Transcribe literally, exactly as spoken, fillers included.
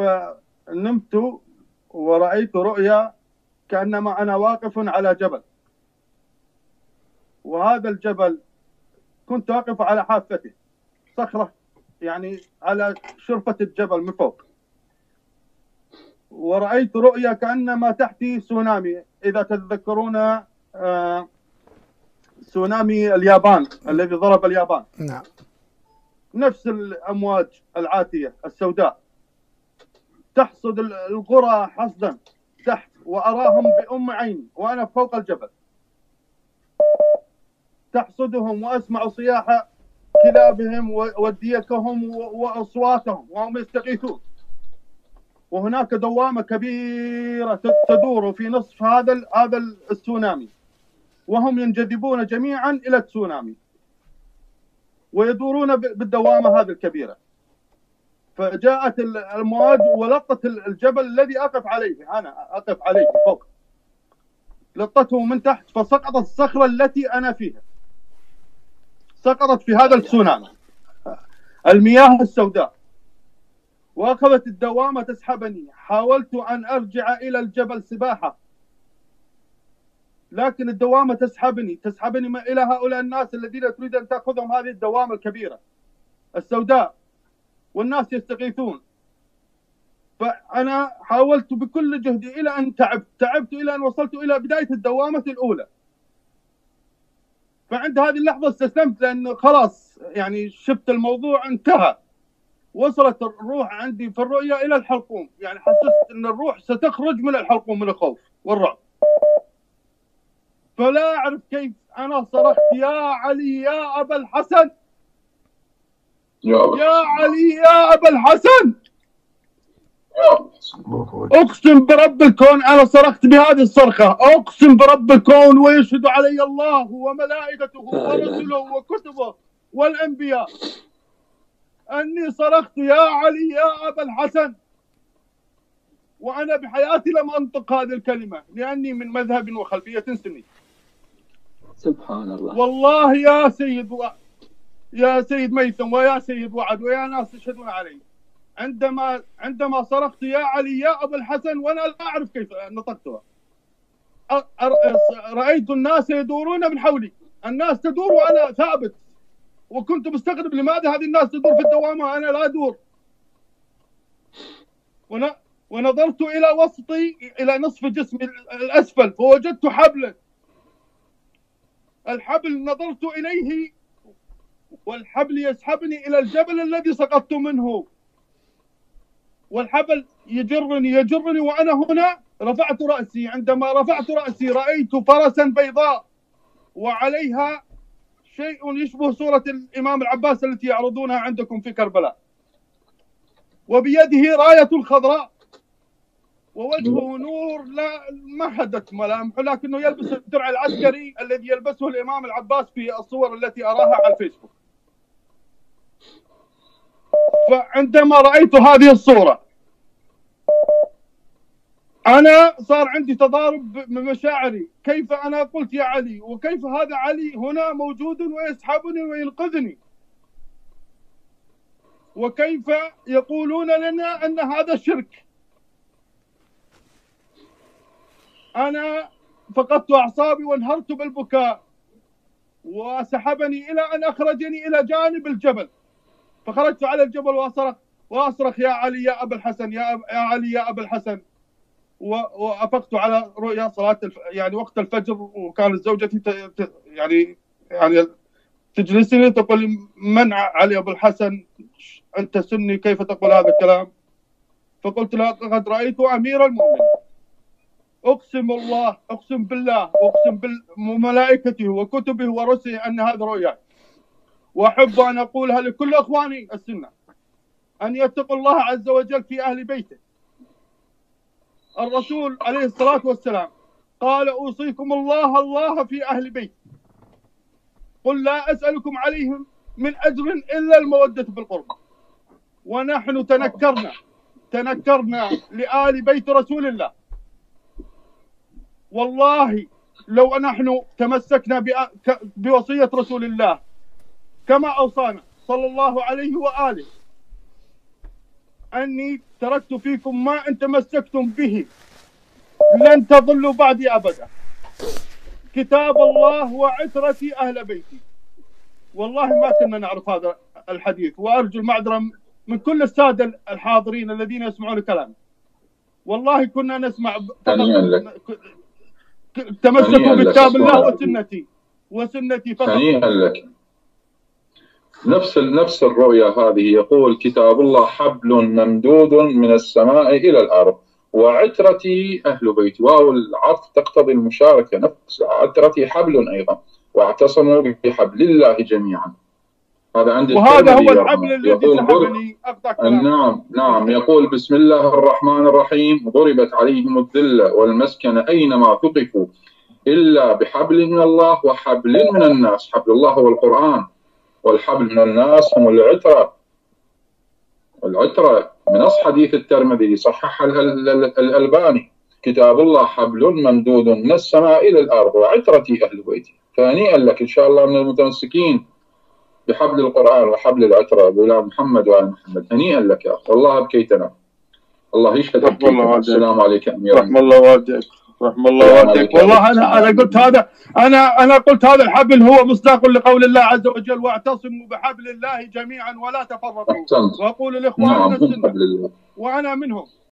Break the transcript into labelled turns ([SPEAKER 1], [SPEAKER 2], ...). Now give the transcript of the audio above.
[SPEAKER 1] فنمت ورأيت رؤيا كأنما أنا واقف على جبل، وهذا الجبل كنت واقف على حافته، صخرة يعني على شرفة الجبل من فوق، ورأيت رؤيا كأنما تحتي سونامي. إذا تتذكرون آه سونامي اليابان الذي ضرب اليابان،
[SPEAKER 2] نعم،
[SPEAKER 1] نفس الأمواج العاتية السوداء تحصد القرى حصدا تحت، وأراهم بأم عيني وأنا فوق الجبل تحصدهم، وأسمع صياح كلابهم وديكهم وأصواتهم وهم يستغيثون. وهناك دوامة كبيرة تدور في نصف هذا هذا التسونامي، وهم ينجذبون جميعا إلى التسونامي ويدورون بالدوامة هذه الكبيرة. فجاءت الأمواج ولطت الجبل الذي أقف عليه، أنا أقف عليه فوق، لطته من تحت، فسقطت الصخرة التي أنا فيها، سقطت في هذا التسونامي المياه السوداء، وأخذت الدوامة تسحبني. حاولت أن أرجع إلى الجبل سباحة، لكن الدوامة تسحبني تسحبني إلى هؤلاء الناس الذين تريد أن تأخذهم هذه الدوامة الكبيرة السوداء، والناس يستغيثون. فأنا حاولت بكل جهدي إلى أن تعبت تعبت إلى أن وصلت إلى بداية الدوامة الأولى. فعند هذه اللحظة استسلمت، لأنه خلاص يعني شفت الموضوع انتهى. وصلت الروح عندي في الرؤيا إلى الحلقوم، يعني حسست أن الروح ستخرج من الحلقوم من الخوف والرعب. فلا أعرف كيف أنا صرخت: يا علي يا أبا الحسن، يا, يا علي يا أبا الحسن. أقسم برب الكون أنا صرخت بهذه الصرخة، أقسم برب الكون ويشهد علي الله وملائكته ورسله وكتبه والأنبياء أني صرخت: يا علي يا أبا الحسن. وأنا بحياتي لم أنطق هذه الكلمة لأني من مذهب وخلفية سني.
[SPEAKER 3] سبحان الله.
[SPEAKER 1] والله يا سيد و... يا سيد ميثم ويا سيد وعد ويا ناس يشهدون علي، عندما عندما صرخت يا علي يا أبا الحسن وأنا لا أعرف كيف نطقتها، رأيت الناس يدورون من حولي، الناس تدور وأنا ثابت، وكنت مستغرب لماذا هذه الناس تدور في الدوامة وأنا لا أدور. ونظرت إلى وسطي إلى نصف جسمي الأسفل فوجدت حبلا، الحبل نظرت إليه والحبل يسحبني إلى الجبل الذي سقطت منه، والحبل يجرني يجرني وأنا هنا رفعت رأسي. عندما رفعت رأسي رأيت فرسا بيضاء وعليها شيء يشبه صورة الإمام العباس التي يعرضونها عندكم في كربلاء، وبيده راية خضراء، ووجهه نور لا ما هدت ملامحه، لكنه يلبس الدرع العسكري الذي يلبسه الإمام العباس في الصور التي أراها على الفيسبوك. فعندما رأيت هذه الصورة أنا صار عندي تضارب بمشاعري، كيف أنا قلت يا علي، وكيف هذا علي هنا موجود ويسحبني وينقذني، وكيف يقولون لنا أن هذا شرك. أنا فقدت أعصابي وانهرت بالبكاء، وسحبني إلى أن أخرجني إلى جانب الجبل، فخرجت على الجبل وأصرخ وأصرخ يا علي يا أبا الحسن، يا, أب... يا علي يا أبا الحسن. وأفقت على رؤيا صلاة الف... يعني وقت الفجر، وكانت زوجتي ت... ت... يعني يعني تجلسني تقول: من علي أبو الحسن؟ أنت سني كيف تقول هذا الكلام؟ فقلت لها: قد رأيت أمير المؤمنين، أقسم الله أقسم بالله أقسم بملائكته وكتبه ورسله أن هذا رؤيا. وأحب أن أقولها لكل أخواني السنة أن يتقوا الله عز وجل في أهل بيته. الرسول عليه الصلاة والسلام قال: أوصيكم الله الله في أهل بيت، قل لا أسألكم عليهم من أجر إلا المودة بالقربى. ونحن تنكرنا تنكرنا لآل بيت رسول الله. والله لو نحن تمسكنا بوصية رسول الله كما أوصانا صلى الله عليه وآله أني تركت فيكم ما إن تمسكتم به لن تضلوا بعدي أبدا، كتاب الله وعترتي أهل بيتي. والله ما كنا نعرف هذا الحديث، وأرجو المعذرة من كل السادة الحاضرين الذين يسمعون كلامي. والله كنا نسمع تمسكوا بكتاب الله وسنتي وسنتي فقط.
[SPEAKER 2] هنيئا لك. نفس نفس الرؤيا هذه يقول كتاب الله حبل ممدود من السماء إلى الأرض وعترتي أهل بيتي، واو العطف تقتضي المشاركة، نفس عترتي حبل أيضا، واعتصموا بحبل الله جميعا. هذا عندي،
[SPEAKER 1] وهذا هو الحبل الذي سحبني.
[SPEAKER 2] نعم نعم. يقول بسم الله الرحمن الرحيم ضربت عليهم الذلة والمسكنة أينما ثقفوا إلا بحبل من الله وحبل من الناس. حبل الله هو القرآن، والحبل من الناس هم العترة. العترة بنص حديث الترمذي صححها الألباني، كتاب الله حبل ممدود من السماء إلى الأرض وعترتي أهل بيتي. فهنيئا لك إن شاء الله من المتمسكين بحبل القرآن وحبل العترة بولا محمد وآل محمد. هنيئا لك يا أخي، والله أبكيتنا. الله يشهد لك. السلام عليك أمير.
[SPEAKER 1] رحم الله والديك، رحم الله والديك. والله أنا أنا قلت هذا، أنا أنا قلت هذا الحبل هو مصداق لقول الله عز وجل واعتصموا بحبل الله جميعا ولا تفرقوا. وأقول لإخواننا السنة وأنا منهم.